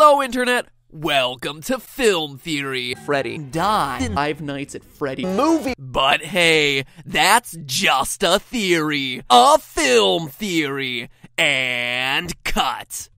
Hello, Internet. Welcome to Film Theory. Freddy died in 5 Nights at Freddy movie. But hey, that's just a theory. A film theory. And cut.